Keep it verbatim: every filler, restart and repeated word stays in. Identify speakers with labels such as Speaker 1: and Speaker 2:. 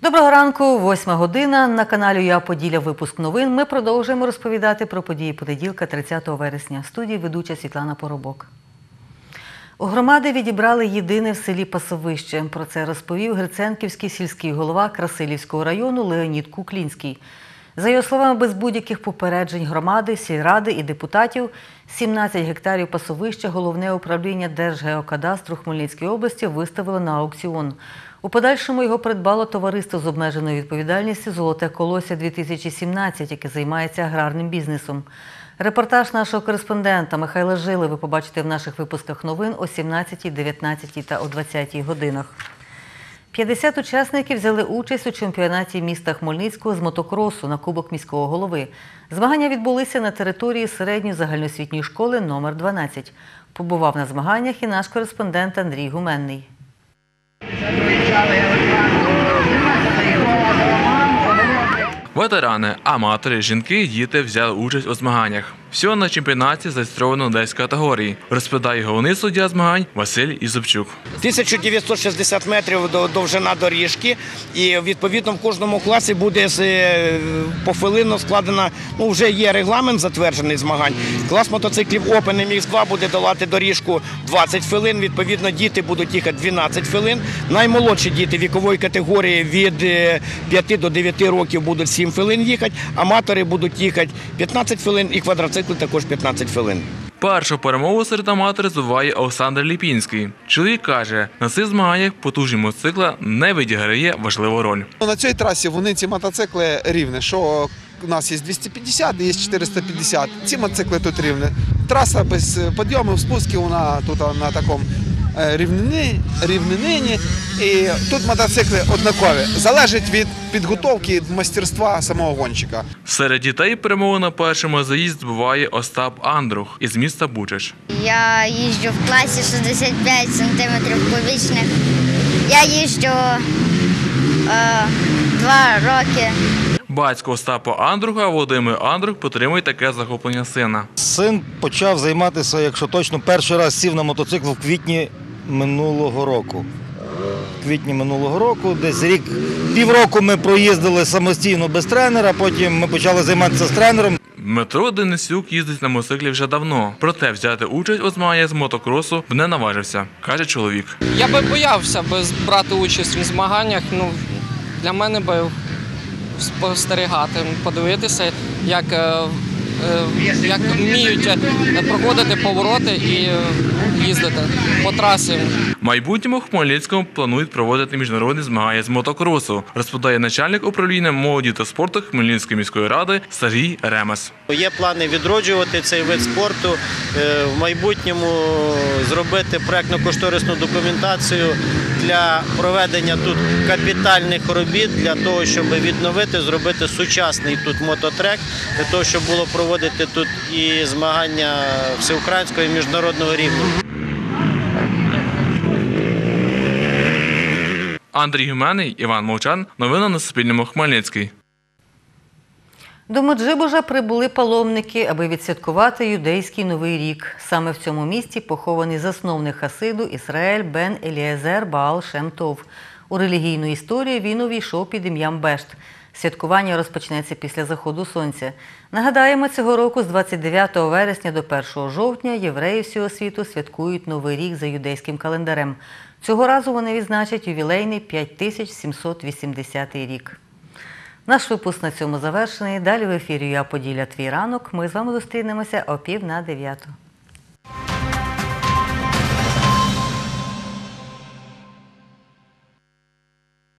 Speaker 1: Доброго ранку, восьма година. На каналі «Я Поділля» випуск новин. Ми продовжуємо розповідати про події понеділка, тридцятого вересня. В студії ведуча Світлана Поробок. У громади відібрали єдине в селі пасовище. Про це розповів Гриценківський сільський голова Красилівського району Леонід Куклінський. За його словами, без будь-яких попереджень громади, сільради і депутатів сімнадцять гектарів пасовища Головне управління Держгеокадастру Хмельницької області виставило на аукціон. У подальшому його придбало товариство з обмеженою відповідальністю «Золоте колосся-дві тисячі сімнадцять», яке займається аграрним бізнесом. Репортаж нашого кореспондента Михайла Жили ви побачите в наших випусках новин о сімнадцятій, дев'ятнадцятій та о двадцятій годинах. п'ятдесят учасників взяли участь у чемпіонаті міста Хмельницького з мотокросу на Кубок міського голови. Змагання відбулися на території середньої загальноосвітньої школи номер дванадцять. Побував на змаганнях і наш кореспондент Андрій Гуменний.
Speaker 2: Ветерани, аматори, жінки, діти взяли участь у змаганнях. Всього на чемпіонаті зареєстровано десять категорій, розповідає головний суддя змагань Василь Ізубчук.
Speaker 3: тисяча дев'ятсот шістдесят метрів довжина доріжки, і відповідно в кожному класі буде пофилинно складена, ну вже є регламент затверджений змагань. Клас мотоциклів Open ем ікс два буде долати доріжку двадцять хвилин, відповідно діти будуть їхати дванадцять хвилин. Наймолодші діти вікової категорії від п'яти до дев'яти років будуть сім хвилин їхати, аматори будуть їхати п'ятнадцять хвилин і квадроцикли також п'ятнадцять хвилин.
Speaker 2: Першу перемогу серед аматорів здобуває Олександр Ліпінський. Чоловік каже, на цих змаганнях потужність мотоцикла не відіграє важливу роль.
Speaker 4: На цій трасі вони ці мотоцикли рівні, що у нас є двісті п'ятдесят, є чотириста п'ятдесят. Ці мотоцикли тут рівні. Траса без підйомів, спусків, вона тут на такому рівнині, рівнині. І тут мотоцикли однакові. Залежить від підготовки, від майстерства самого гонщика.
Speaker 2: Серед дітей перемогу на першому заїзді здобуває Остап Андрух із міста Бучач.
Speaker 5: Я їжджу в класі шістдесят п'ять сантиметрів кубічних. Я їжджу е, два роки.
Speaker 2: Батько Остапа Андруха, Володимир Андрух, підтримує таке захоплення сина.
Speaker 6: Син почав займатися, якщо точно, перший раз сів на мотоцикл в квітні минулого року. В квітні минулого року, десь рік, півроку ми проїздили самостійно без тренера, потім ми почали займатися з тренером.
Speaker 2: Дмитро Денисюк їздить на мотоциклі вже давно, проте взяти участь у змаганнях з мотокросу б не наважився, каже чоловік.
Speaker 7: Я би боявся би брати участь у змаганнях, ну, для мене би спостерігати, подивитися, як, як вміють проходити повороти і їздити по трасі.
Speaker 2: В майбутньому в Хмельницькому планують проводити міжнародні змагання з мотокросу, розповідає начальник управління молоді та спорту Хмельницької міської ради Сергій Ремес.
Speaker 8: Є плани відроджувати цей вид спорту, в майбутньому зробити проєктно-кошторисну документацію для проведення тут капітальних робіт, для того, щоб відновити, зробити сучасний тут мототрек, для того, щоб було проводити тут і змагання всеукраїнського і міжнародного рівня.
Speaker 2: Андрій Гуменний, Іван Мовчан. Новини на Суспільному. Хмельницький.
Speaker 1: До Меджибужа прибули паломники, аби відсвяткувати юдейський Новий рік. Саме в цьому місті похований засновник Хасиду Ісраїль бен Елієзер Баал Шем Тов. У релігійну історію він увійшов під ім'ям Бешт. Святкування розпочнеться після заходу сонця. Нагадаємо, цього року з двадцять дев'ятого вересня до першого жовтня євреї всього світу святкують Новий рік за юдейським календарем. Цього разу вони відзначать ювілейний п'ять тисяч сімсот вісімдесятий рік. Наш випуск на цьому завершений. Далі в ефірі «Я Поділля. Твій ранок». Ми з вами зустрінемося о пів на дев'яту.